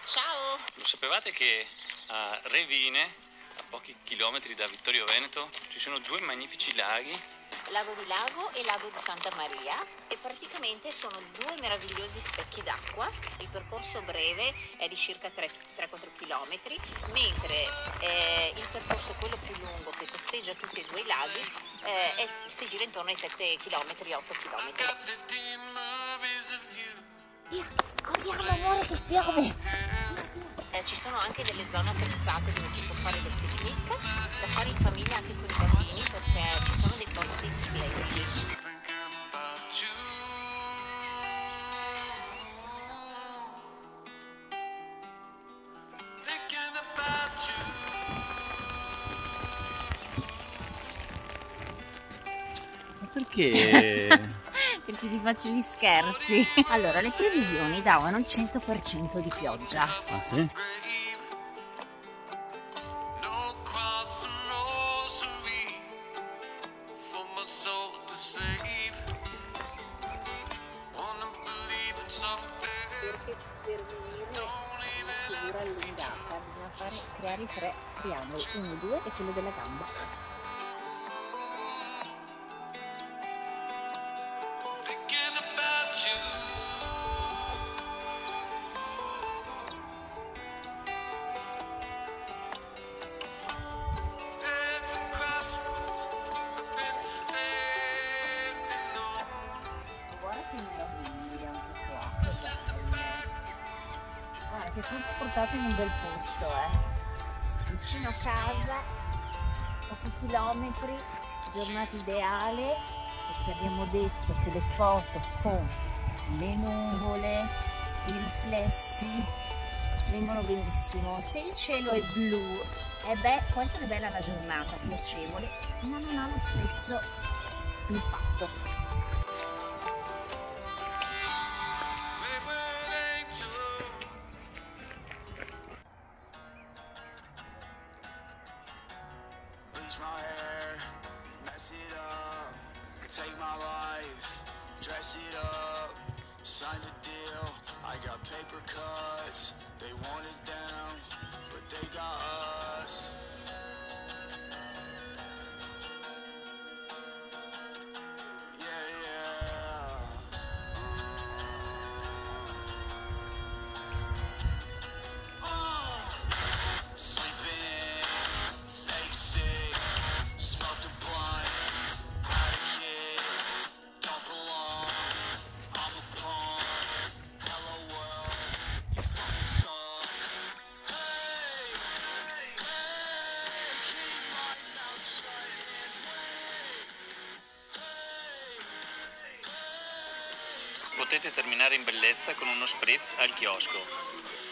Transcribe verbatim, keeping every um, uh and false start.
Ciao! Lo sapevate che a Revine, a pochi chilometri da Vittorio Veneto, ci sono due magnifici laghi? Lago di Lago e Lago di Santa Maria, e praticamente sono due meravigliosi specchi d'acqua. Il percorso breve è di circa tre quattro km, mentre eh, il percorso quello più lungo, che costeggia tutti e due i laghi, eh, è, si gira intorno ai sette km, otto km. Via, corriamo amore che piove! Eh, ci sono anche delle zone attrezzate dove si può fare del picnic, da fare in famiglia anche con i bambini, perché ci sono dei posti splendidi. Perché? Perché ti faccio gli scherzi. Allora, le previsioni davano il cento per cento di pioggia. Ah sì? Perché per venire una figura allungata bisogna fare, creare i tre triangoli, uno, due e quello della gamba. Guarda che meraviglia anche qua, che bello. Guarda che tutto portato in un bel posto, eh. Vicino a casa, pochi chilometri, giornata ideale, perché abbiamo detto che le foto con le nuvole, i riflessi vengono benissimo. Se il cielo è blu, e beh, può essere bella la giornata, piacevole, ma non ha lo stesso impatto. Bleach my hair, mess it up, take my life, dress it up, sign a deal, I got paper cuts, they want it down, but they got us. Yeah, yeah. Uh, uh, sleeping, fake sick, smoked a blunt, had a kid, don't belong, I'm a punk, hello world, you fucking suck. Hey, hey, keep my mouth shut and wait. Hey, hey. Potete terminare in bellezza con uno spritz al chiosco.